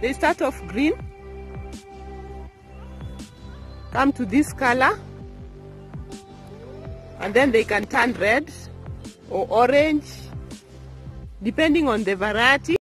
They start off green, come to this color, and then they can turn red or orange depending on the variety.